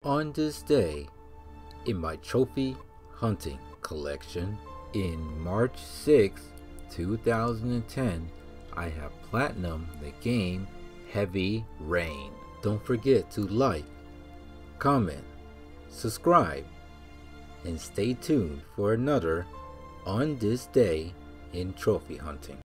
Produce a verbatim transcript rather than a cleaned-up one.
On this day, in my trophy hunting collection, in March sixth, two thousand ten, I have platinum the game Heavy Rain. Don't forget to like, comment, subscribe, and stay tuned for another On This Day in Trophy Hunting.